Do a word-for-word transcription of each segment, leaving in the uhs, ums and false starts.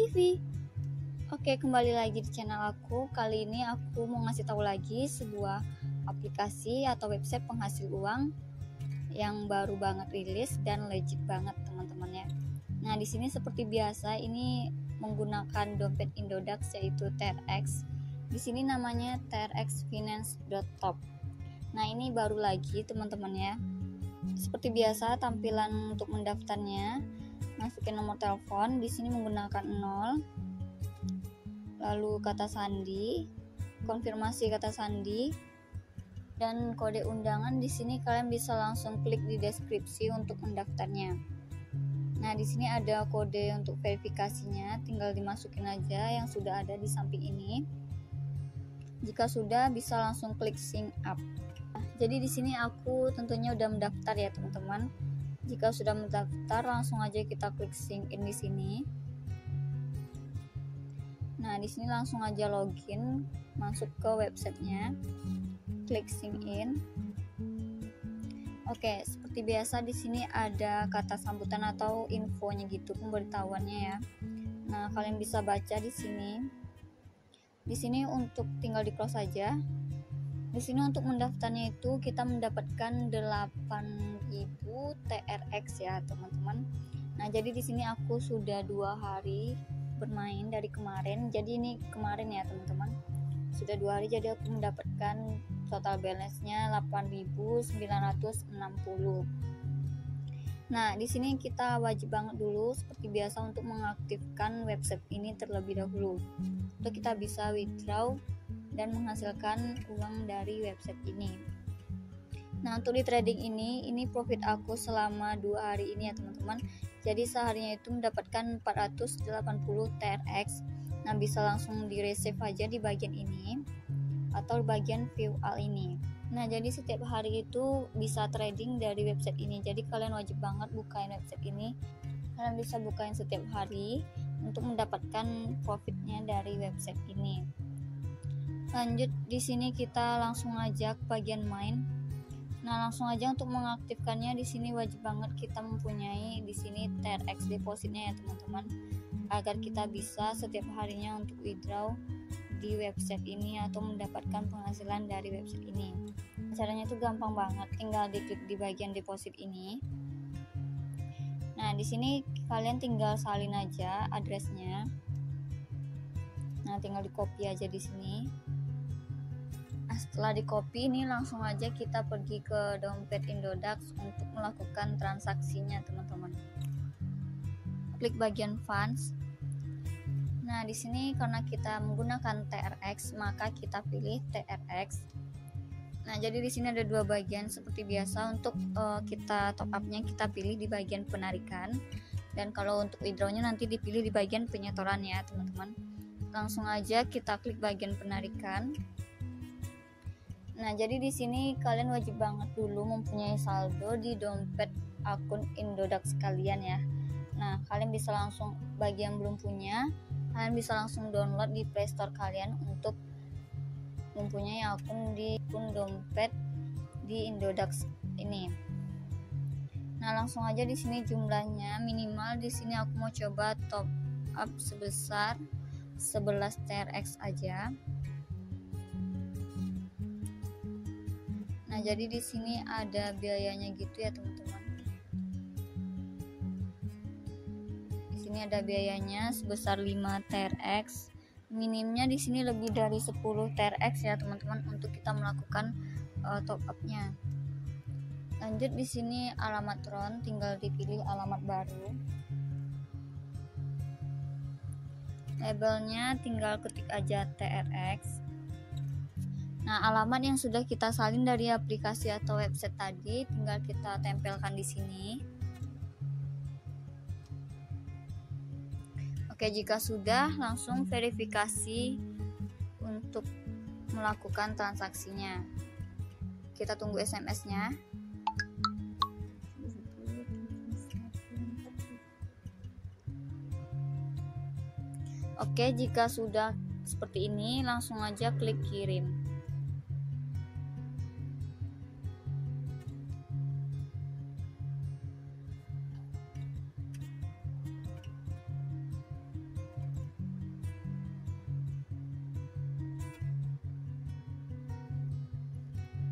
T V. Oke, kembali lagi di channel aku. Kali ini aku mau ngasih tahu lagi sebuah aplikasi atau website penghasil uang yang baru banget rilis dan legit banget teman-teman ya. Nah, di sini seperti biasa ini menggunakan dompet Indodax yaitu T R X. Di sini namanya T R X Finance dot top. Nah, ini baru lagi teman-teman ya. Seperti biasa tampilan untuk mendaftarnya, masukin nomor telepon, di sini menggunakan nol, lalu kata sandi, konfirmasi kata sandi, dan kode undangan. Di sini kalian bisa langsung klik di deskripsi untuk mendaftarnya. Nah, di sini ada kode untuk verifikasinya, tinggal dimasukin aja yang sudah ada di samping ini. Jika sudah, bisa langsung klik sign up. Nah, jadi di sini aku tentunya udah mendaftar ya teman-teman. Jika sudah mendaftar, langsung aja kita klik sign in di sini. Nah, di sini langsung aja login, masuk ke websitenya, klik sign in. Oke, seperti biasa di sini ada kata sambutan atau infonya gitu, pemberitahuannya ya. Nah, kalian bisa baca di sini. Di sini untuk tinggal di close saja. Di sini untuk mendaftarnya itu kita mendapatkan delapan ribu T R X ya, teman-teman. Nah, jadi di sini aku sudah dua hari bermain dari kemarin. Jadi ini kemarin ya, teman-teman. Sudah dua hari, jadi aku mendapatkan total balance-nya delapan ribu sembilan ratus enam puluh. Nah, di sini kita wajib banget dulu seperti biasa untuk mengaktifkan website ini terlebih dahulu. Untuk kita bisa withdraw dan menghasilkan uang dari website ini. Nah, untuk di trading ini, ini profit aku selama dua hari ini ya teman-teman. Jadi seharinya itu mendapatkan empat ratus delapan puluh T R X. Nah, bisa langsung di receive aja di bagian ini atau bagian view all ini. Nah, jadi setiap hari itu bisa trading dari website ini. Jadi kalian wajib banget bukain website ini. Kalian bisa bukain setiap hari untuk mendapatkan profitnya dari website ini. Lanjut, di sini kita langsung aja ke bagian main. Nah, langsung aja untuk mengaktifkannya di sini wajib banget kita mempunyai di sini T R X depositnya ya teman-teman, agar kita bisa setiap harinya untuk withdraw di website ini atau mendapatkan penghasilan dari website ini. Caranya itu gampang banget, tinggal diklik di bagian deposit ini. Nah, di sini kalian tinggal salin aja addressnya. Nah, tinggal di copy aja di sini. Nah, setelah di copy ini langsung aja kita pergi ke dompet Indodax untuk melakukan transaksinya teman-teman. Klik bagian funds. Nah, di sini karena kita menggunakan T R X, maka kita pilih T R X. Nah, jadi di sini ada dua bagian seperti biasa. Untuk uh, kita top up-nya kita pilih di bagian penarikan, dan kalau untuk withdraw-nya nanti dipilih di bagian penyetoran ya, teman-teman. Langsung aja kita klik bagian penarikan. Nah, jadi di sini kalian wajib banget dulu mempunyai saldo di dompet akun Indodax kalian ya. Nah, kalian bisa langsung, bagi yang belum punya, kalian bisa langsung download di Play Store kalian untuk mempunyai akun di akun dompet di Indodax ini. Nah, langsung aja di sini jumlahnya minimal di sini aku mau coba top up sebesar sebelas T R X aja. Nah, jadi di sini ada biayanya gitu ya, teman-teman. Di sini ada biayanya sebesar lima T R X. Minimnya di sini lebih dari sepuluh T R X ya, teman-teman, untuk kita melakukan uh, top up-nya. Lanjut, di sini alamat Tron, tinggal dipilih alamat baru. Labelnya tinggal ketik aja T R X. Nah, alamat yang sudah kita salin dari aplikasi atau website tadi tinggal kita tempelkan di sini. Oke, jika sudah, langsung verifikasi untuk melakukan transaksinya. Kita tunggu S M S-nya. Oke, jika sudah seperti ini, langsung aja klik kirim.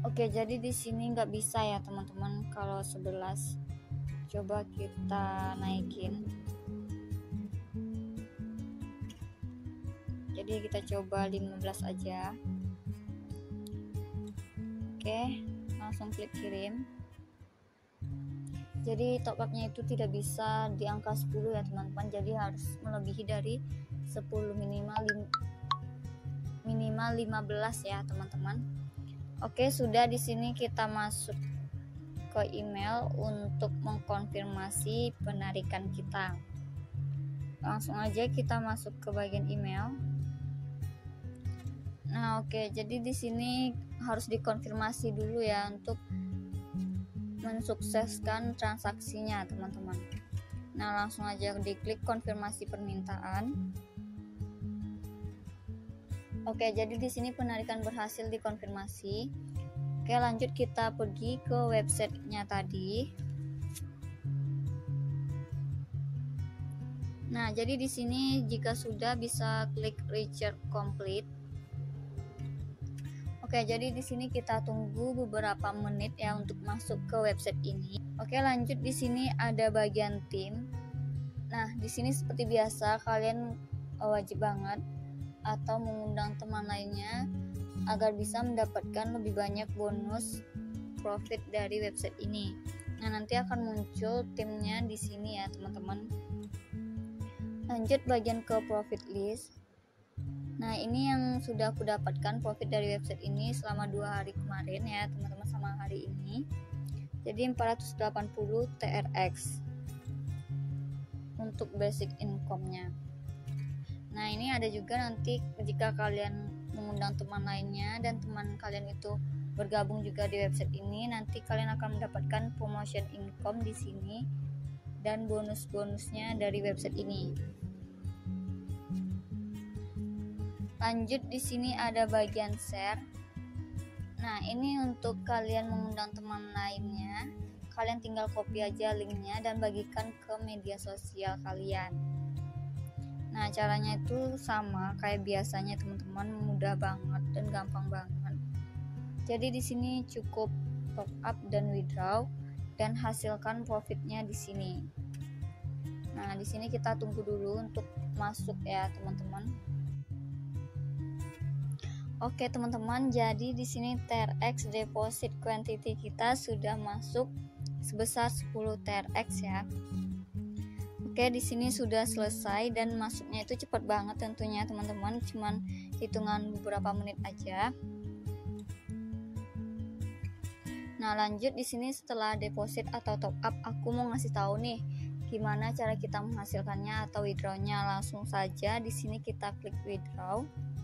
Oke, jadi di sini nggak bisa ya teman-teman kalau sebelas. Coba kita naikin. Jadi kita coba lima belas aja. Oke, langsung klik kirim. Jadi top up-nya itu tidak bisa di angka sepuluh ya teman-teman. Jadi harus melebihi dari sepuluh, minimal minimal lima belas ya teman-teman. Oke, sudah. Di sini kita masuk ke email untuk mengkonfirmasi penarikan kita. Langsung aja kita masuk ke bagian email. Nah, oke, jadi di sini harus dikonfirmasi dulu ya untuk mensukseskan transaksinya, teman-teman. Nah, langsung aja diklik konfirmasi permintaan. Oke, jadi di sini penarikan berhasil dikonfirmasi. Oke, lanjut kita pergi ke websitenya tadi. Nah, jadi di sini jika sudah bisa klik research complete. Oke, jadi di sini kita tunggu beberapa menit ya untuk masuk ke website ini. Oke, lanjut di sini ada bagian tim. Nah, di sini seperti biasa kalian wajib banget atau mengundang teman lainnya agar bisa mendapatkan lebih banyak bonus profit dari website ini. Nah, nanti akan muncul timnya di sini ya, teman-teman. Lanjut bagian ke profit list. Nah, ini yang sudah aku dapatkan profit dari website ini selama dua hari kemarin ya, teman-teman, sama hari ini. Jadi empat ratus delapan puluh T R X untuk basic income-nya. Nah, ini ada juga nanti jika kalian mengundang teman lainnya dan teman kalian itu bergabung juga di website ini, nanti kalian akan mendapatkan promotion income di sini dan bonus-bonusnya dari website ini. Lanjut di sini ada bagian share. Nah, ini untuk kalian mengundang teman lainnya, kalian tinggal copy aja linknya dan bagikan ke media sosial kalian. Nah, caranya itu sama kayak biasanya teman-teman, mudah banget dan gampang banget. Jadi di sini cukup top up dan withdraw dan hasilkan profitnya di sini. Nah, di sini kita tunggu dulu untuk masuk ya, teman-teman. Oke, teman-teman, jadi di sini T R X deposit quantity kita sudah masuk sebesar sepuluh T R X ya. Oke, di sini sudah selesai dan masuknya itu cepat banget tentunya teman-teman, cuman hitungan beberapa menit aja. Nah, lanjut di sini setelah deposit atau top up, aku mau ngasih tahu nih gimana cara kita menghasilkannya atau withdrawnya. Langsung saja di sini kita klik withdraw.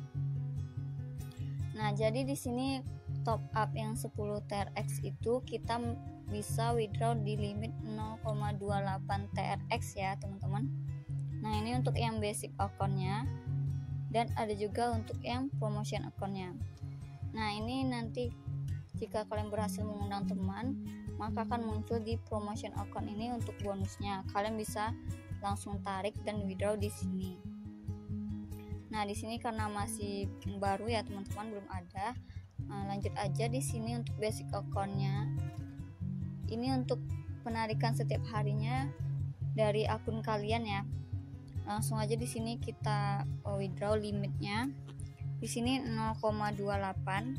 Nah, jadi di sini top up yang sepuluh T R X itu kita bisa withdraw di limit nol koma dua delapan T R X ya, teman-teman. Nah, ini untuk yang basic account-nya dan ada juga untuk yang promotion account-nya. Nah, ini nanti jika kalian berhasil mengundang teman, maka akan muncul di promotion account ini untuk bonusnya. Kalian bisa langsung tarik dan withdraw di sini. Nah, di sini karena masih baru ya, teman-teman, belum ada. Nah, lanjut aja di sini untuk basic account-nya. Ini untuk penarikan setiap harinya dari akun kalian ya. Langsung aja di sini kita withdraw limitnya. Di sini nol koma dua delapan.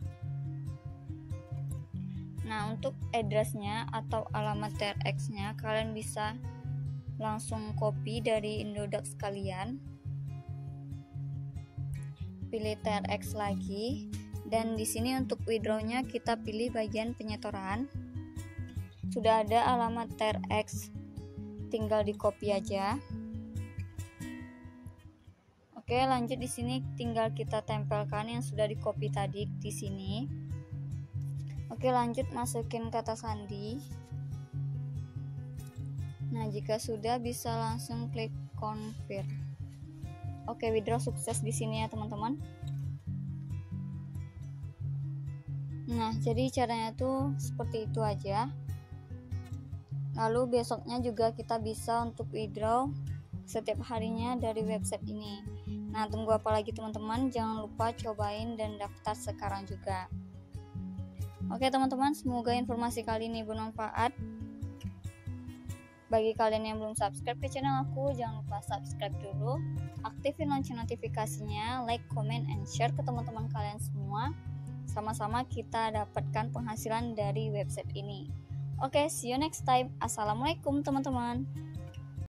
Nah, untuk address-nya atau alamat T R X-nya kalian bisa langsung copy dari Indodax kalian. Pilih T R X lagi dan di sini untuk withdraw-nya kita pilih bagian penyetoran. Sudah ada alamat T R X, tinggal di copy aja. Oke, lanjut di sini tinggal kita tempelkan yang sudah di copy tadi di sini. Oke, lanjut masukin kata sandi. Nah, jika sudah bisa langsung klik confirm. Oke, withdraw sukses di sini ya, teman-teman. Nah, jadi caranya tuh seperti itu aja. Lalu besoknya juga kita bisa untuk withdraw setiap harinya dari website ini. Nah, tunggu apa lagi teman-teman? Jangan lupa cobain dan daftar sekarang juga. Oke teman-teman, semoga informasi kali ini bermanfaat. Bagi kalian yang belum subscribe ke channel aku, jangan lupa subscribe dulu, aktifin lonceng notifikasinya, like, comment, and share ke teman-teman kalian semua. Sama-sama kita dapatkan penghasilan dari website ini. Oke, see you next time. Assalamualaikum teman-teman.